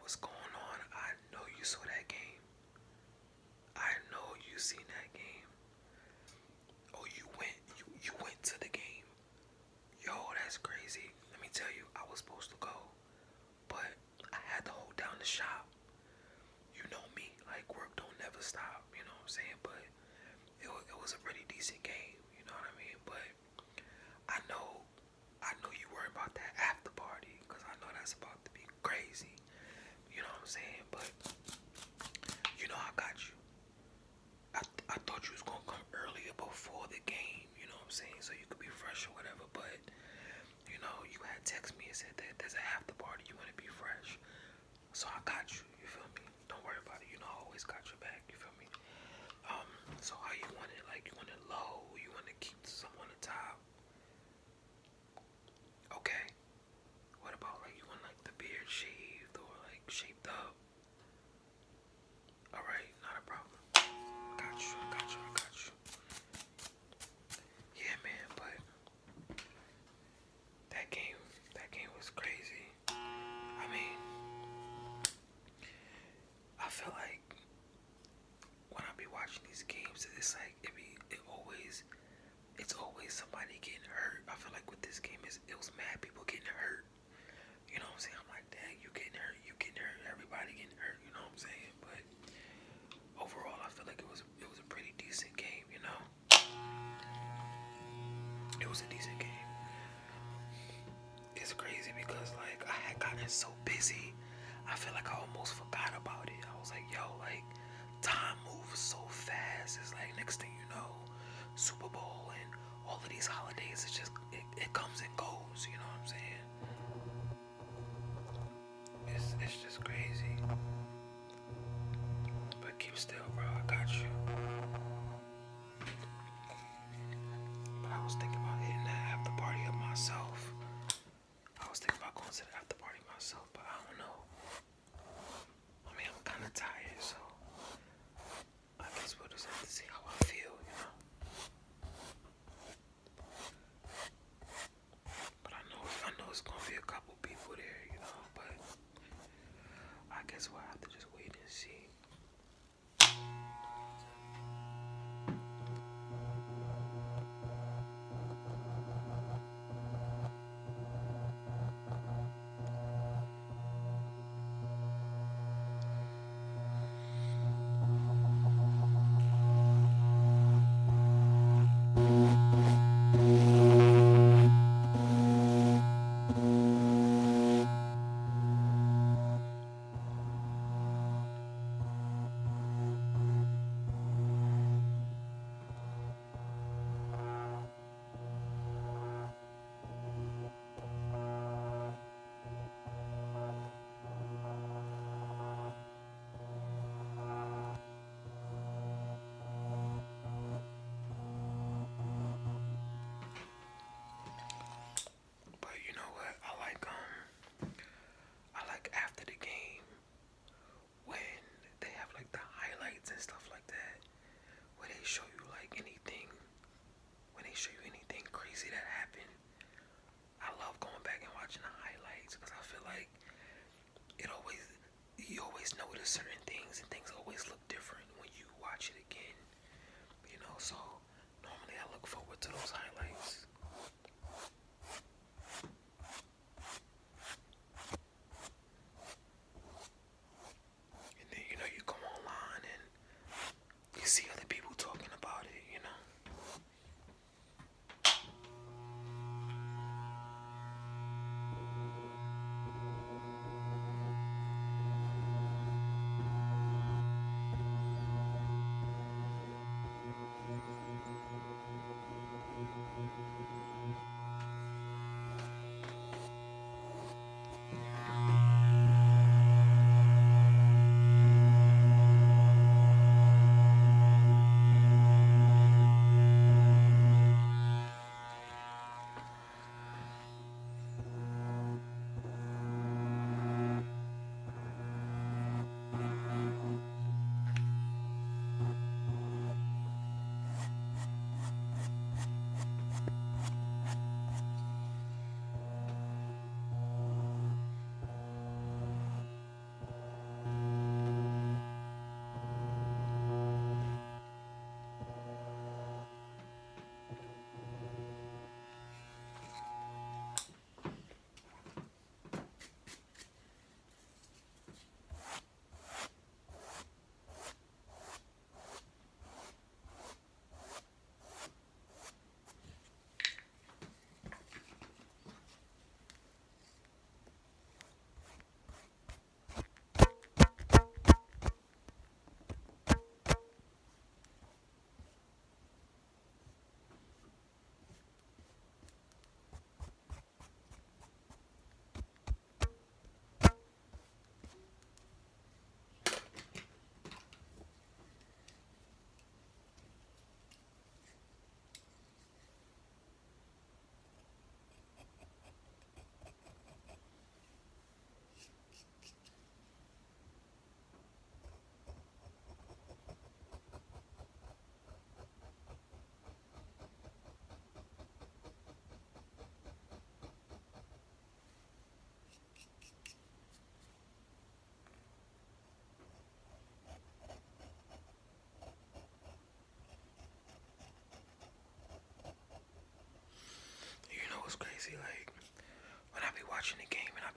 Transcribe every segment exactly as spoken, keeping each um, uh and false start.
what's going on? I know you saw that game. I know you seen that game. Oh, you went, you you went to the game. Yo, that's crazy. Let me tell you, I was supposed to go, but I had to hold down the shop. You know me, like work don't never stop. You know what I'm saying? But it was, it was a pretty decent game. You know what I mean? But I know, I know you worry about that after party, cause I know that's about to be crazy. You know what I'm saying? But you know I got you. I I thought you was gonna come earlier before the game. You know what I'm saying? So you could be fresh or whatever. But you know you had text me and said that there's a after party. You want to be fresh. So I got you. You feel me? Don't worry about it. You know I always got your back. You feel me? Um. So how you want it? Like you want it low? You want to keep some on the top? Okay. What about like you want like the beard shaved or like shaped up? All right, not a problem. Got you, got you, I got you. Yeah, man, but that game, that game was crazy. I mean, I feel like when I be watching these games, it's like it be, it always, it's always somebody getting hurt. I feel like with this game, is it was mad people getting hurt. You know what I'm saying? I'm like, dang, you getting hurt, you getting hurt, everybody getting hurt. You know what I'm saying? But overall, I feel like it was, it was a pretty decent game. You know, it was a decent game. It's crazy because like I had gotten so busy, I feel like I almost forgot about it. I was like, yo, like time moves so fast. It's like next thing you know, Super Bowl and all of these holidays, it's just it, it comes and goes. You know what I'm saying? It's it's just crazy. But keep still, bro. I got you. But I was thinking about hitting that after party of myself. I was thinking about going to the after party myself, but I don't know. I mean, I'm kind of tired, so I guess we'll just have to see how I feel, you know. But I know, I know it's gonna be a couple people there, you know. But I guess we'll have to just wait and see. But you know what? I like um, I like after the game when they have like the highlights and stuff like that, where they show you like anything, when they show you anything crazy that happened. I love going back and watching the highlights because I feel like it always, you always notice certain things and things always look different when you watch it again. You know, so normally I look forward to those highlights. And then you know you go online and you see other people talking about it. You know.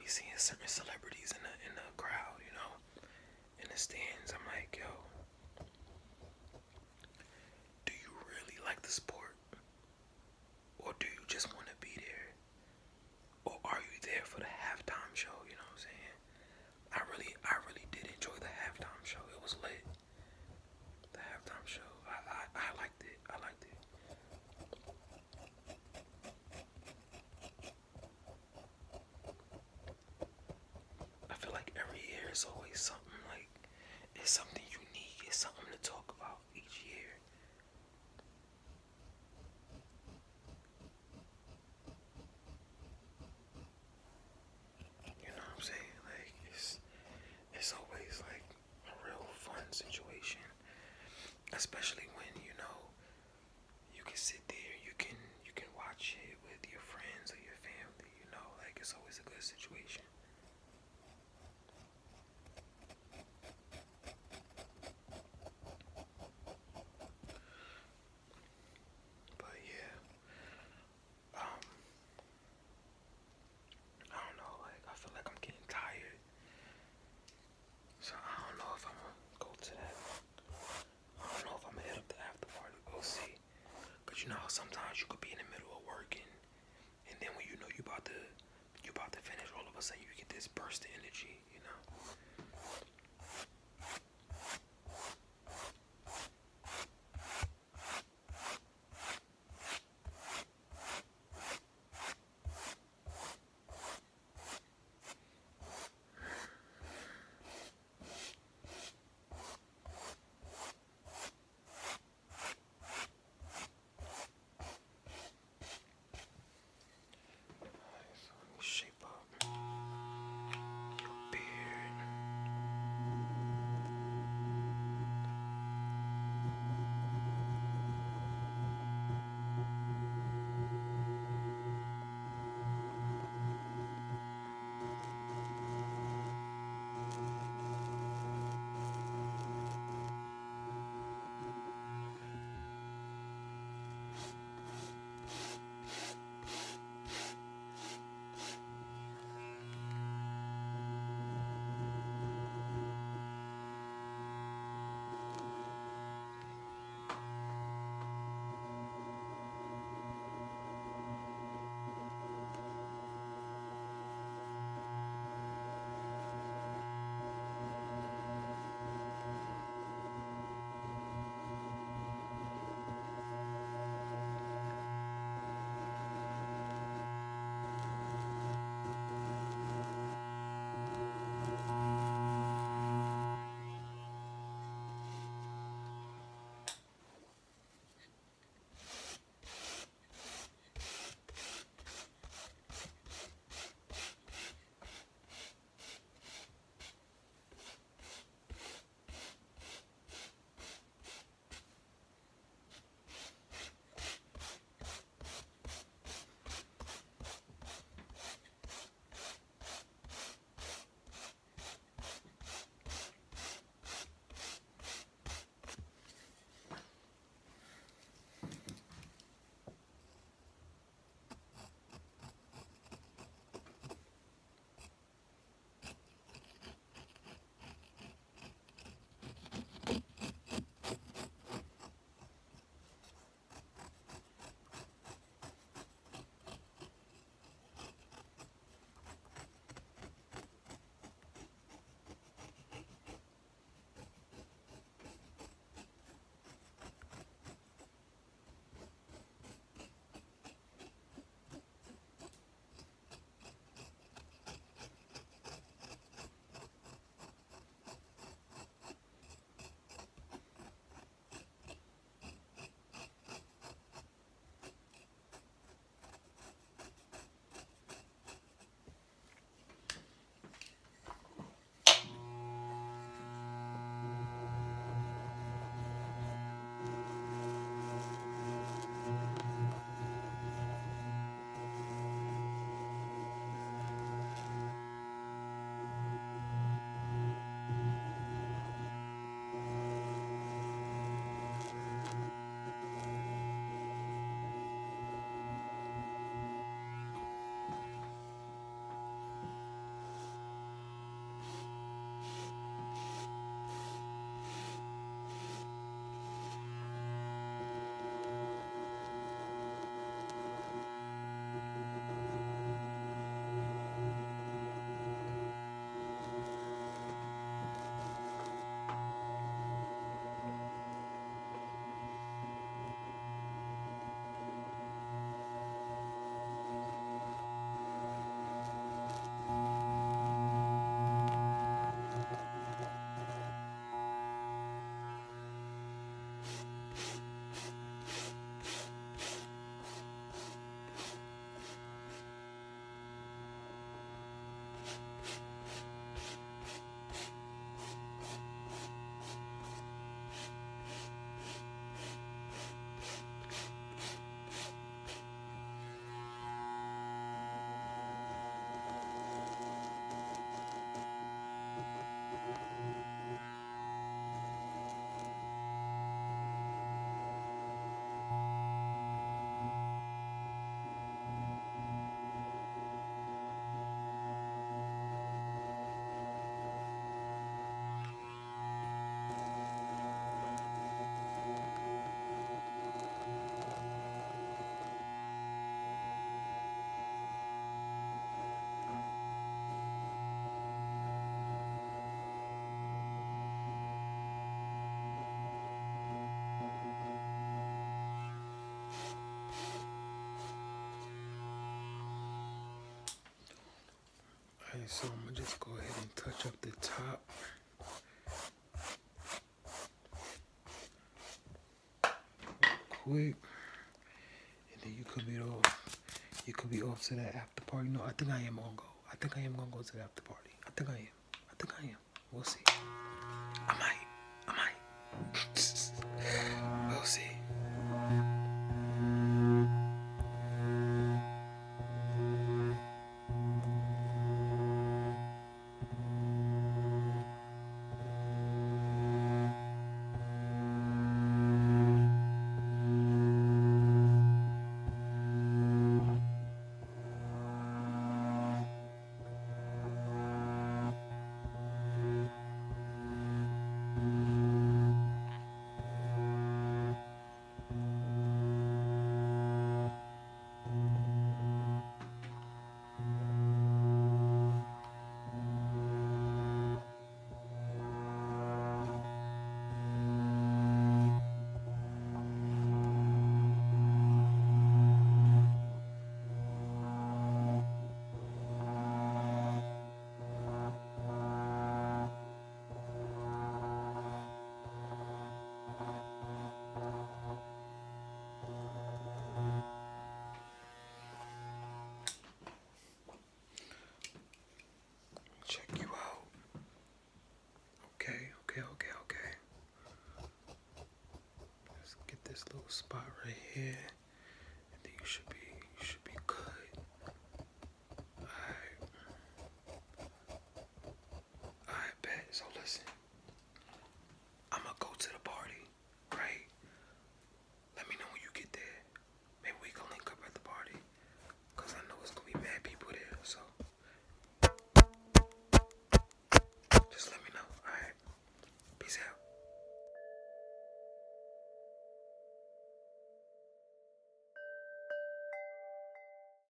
be seeing certain celebrities in the in the crowd, you know, in the stands. I'm like, yo, do you really like the sport, or do you just want to be there, or are you there for the halftime show? You know what I'm saying? I really, I really did enjoy the halftime show. It was lit. The halftime show, I, I, I liked it. I liked it. I feel like every year is always something like it's something unique. It's something to talk about each year. You know what I'm saying? Like it's it's always like a real fun situation, especially when you know you can sit there, you can you can watch it with your friends or your family. You know, like it's always a good situation. But yeah, um, I don't know. Like I feel like I'm getting tired, so I don't know if I'm gonna go to that. I don't know if I'm gonna hit up the after party. We'll see. Cause you know how sometimes you could be in the middle of working, and then when you know you about to you about to finish, all of a sudden you get this burst of energy. You know. Alright, so let me shape up your beard. so I'm gonna just go ahead and touch up the top. Quick. And then you could be off. You could be off to that after party. No, I think I am gonna go. I think I am gonna go to the after party. I think I am. I think I am. We'll see. I might. I might. We'll see. Check you out. Okay, okay, okay, okay. Let's get this little spot right here.